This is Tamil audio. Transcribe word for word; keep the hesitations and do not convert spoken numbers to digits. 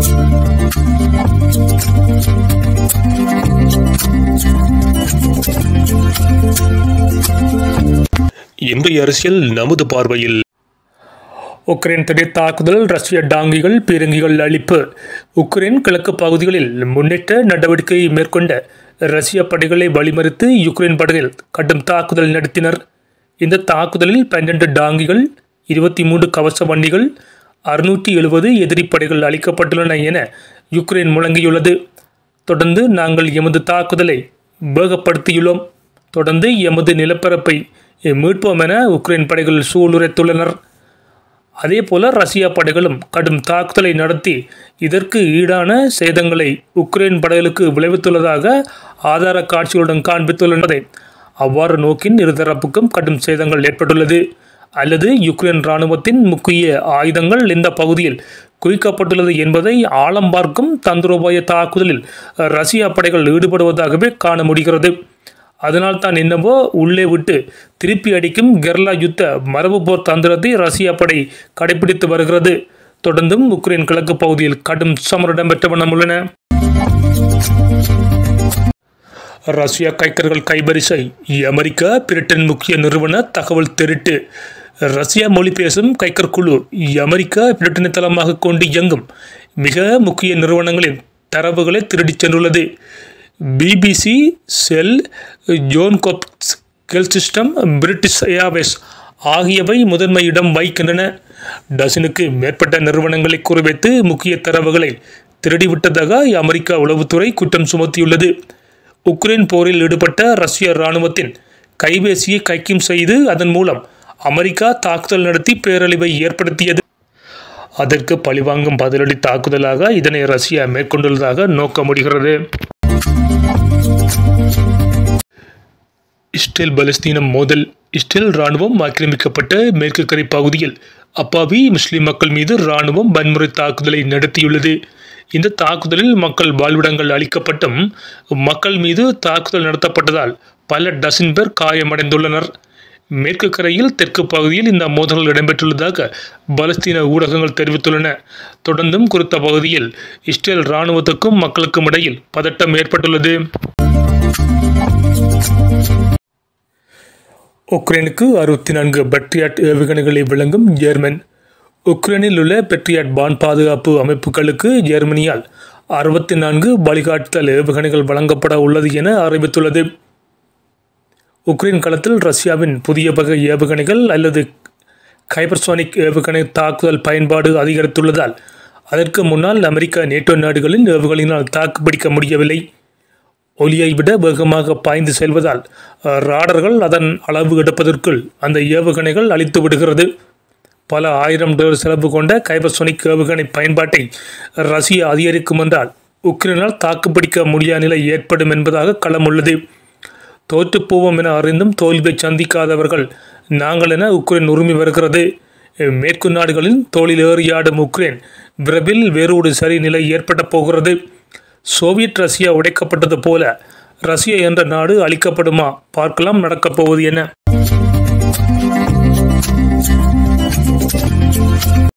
இன்றைய அரசியல் நமது பார்வையில். உக்ரைன் திடீர் தாக்குதல், ரஷ்ய டாங்கிகள் பீரங்கிகள் அழிப்பு. உக்ரைன் கிழக்கு பகுதிகளில் முன்னேற்ற நடவடிக்கை மேற்கொண்ட ரஷ்ய படைகளை வழிமறித்து யுக்ரைன் படைகள் கடும் தாக்குதல் நடத்தினர். இந்த தாக்குதலில் பன்னிரண்டு டாங்கிகள், இருபத்தி மூன்று கவச வண்டிகள், அறுநூற்றி எழுபது எதிரி படைகள் அளிக்கப்பட்டுள்ளன என யுக்ரைன் முழங்கியுள்ளது. தொடர்ந்து நாங்கள் எமது தாக்குதலை வேகப்படுத்தியுள்ளோம். தொடர்ந்து எமது நிலப்பரப்பை மீட்போம் என உக்ரைன் படைகள் சூளுரைத்துள்ளனர். அதேபோல ரஷ்யா படைகளும் கடும் தாக்குதலை நடத்தி இதற்கு ஈடான சேதங்களை உக்ரைன் படைகளுக்கு விளைவித்துள்ளதாக ஆதார காட்சிகளுடன் காண்பித்துள்ளனர். அவ்வாறு நோக்கின் இருதரப்புக்கும் கடும் சேதங்கள் ஏற்பட்டுள்ளது. அல்லது யுக்ரைன் இராணுவத்தின் முக்கிய ஆயுதங்கள் இந்த பகுதியில் குவிக்கப்பட்டுள்ளது என்பதை ஆழம் பார்க்கும் தந்திரோபாய தாக்குதலில் ரஷ்யா படைகள் ஈடுபடுவதாகவே காண முடிகிறது. அதனால் தான் என்னவோ உள்ளே விட்டு திருப்பி அடிக்கும் கெர்லா யுத்த மரபு போர் தந்திரத்தை ரஷ்யா படை கடைபிடித்து வருகிறது. தொடர்ந்தும் உக்ரைன் கிழக்கு பகுதியில் கடும் சமரம் இடம்பெற்ற வண்ணம் உள்ளன. ரஷ்யா கைக்கர்கள் கைவரிசை, அமெரிக்கா பிரிட்டன் முக்கிய நிறுவன தகவல் திருட்டு. ரஷ்யா மொழி பேசும் கைக்கர் குழு அமெரிக்கா பிரிட்டனை தளமாக கொண்டு இயங்கும் மிக முக்கிய நிறுவனங்களின் தரவுகளை திருடிச் சென்றுள்ளது. பிபிசி, செல், ஜோன் கோப்ஸ், கெல்சிஸ்டம், பிரிட்டிஷ் ஏர்வேஸ் ஆகியவை முதன்மை இடம் வகிக்கின்றன. டசனுக்கு மேற்பட்ட நிறுவனங்களை குறிவைத்து முக்கிய தரவுகளை திருடிவிட்டதாக அமெரிக்கா உளவுத்துறை குற்றம் சுமத்தியுள்ளது. உக்ரைன் போரில் ஈடுபட்ட ரஷ்ய இராணுவத்தின் கைபேசியை கைக்கும் செய்து அதன் மூலம் அமெரிக்கா தாக்குதல் நடத்தி பேரழிவை ஏற்படுத்தியது. அதற்கு பழிவாங்கும் பதிலடி தாக்குதலாக இதனை ரஷ்யா மேற்கொண்டுள்ளதாக நோக்க முடிகிறது. இஸ்ரேல் பலஸ்தீனம் மோதல். இஸ்ரேல் இராணுவம் ஆக்கிரமிக்கப்பட்ட மேற்கு கரை பகுதியில் அப்பாவி முஸ்லிம் மக்கள் மீது இராணுவம் வன்முறை தாக்குதலை நடத்தியுள்ளது. இந்த தாக்குதலில் மக்கள் வாழ்விடங்கள் அளிக்கப்பட்டும் மக்கள் மீது தாக்குதல் நடத்தப்பட்டதால் பல டசன் பேர் காயமடைந்துள்ளனர். மேற்கு கரையில் தெற்கு பகுதியில் இந்த மோதல்கள் இடம்பெற்றுள்ளதாக பலஸ்தீன ஊடகங்கள் தெரிவித்துள்ளன. தொடர்ந்தும் குறித்த பகுதியில் இஸ்ரேல் இராணுவத்துக்கும் மக்களுக்கும் இடையில் பதட்டம் ஏற்பட்டுள்ளது. உக்ரைனுக்கு அறுபத்தி நான்கு பெட்ரியாட் ஏவுகணைகளை வழங்கும் ஜெர்மன். உக்ரைனில் உள்ள பெட்ரியாட் வான் பாதுகாப்பு அமைப்புகளுக்கு ஜெர்மனியால் அறுபத்தி நான்கு வழிகாட்டுதல் ஏவுகணைகள் வழங்கப்பட உள்ளது என அறிவித்துள்ளது. உக்ரைன் களத்தில் ரஷ்யாவின் புதிய வகை ஏவுகணைகள் அல்லது ஹைப்பர்சோனிக் ஏவுகணை தாக்குதல் பயன்பாடு அதிகரித்துள்ளதால் அதற்கு முன்னால் அமெரிக்கா நேட்டோ நாடுகளின் ஏவுகணையினால் தாக்குப்பிடிக்க முடியவில்லை. ஒலியை விட வேகமாக பாய்ந்து செல்வதால் ராடர்கள் அதன் அளவு எடுப்பதற்குள் அந்த ஏவுகணைகள் அழித்து விடுகிறது. பல ஆயிரம் டாலர் செலவு கொண்ட ஹைப்பர்சோனிக் ஏவுகணை பயன்பாட்டை ரஷ்யா அதிகரிக்கும் என்றால் உக்ரைனால் தாக்குப்பிடிக்க முடியாத நிலை ஏற்படும் என்பதாக களம் உள்ளது. தோற்றுப்போவோம் என அறிந்தும் தோல்வியை சந்திக்காதவர்கள் நாங்கள் என உக்ரைன் உரிமை வருகிறது. மேற்கு நாடுகளின் தோளில் ஏறியாடும் உக்ரைன் விரைவில் வேறொரு சரி நிலை ஏற்பட போகிறது. சோவியத் ரஷ்யா உடைக்கப்பட்டது போல ரஷ்யா என்ற நாடு அழிக்கப்படுமா? பார்க்கலாம் நடக்கப் போவது என.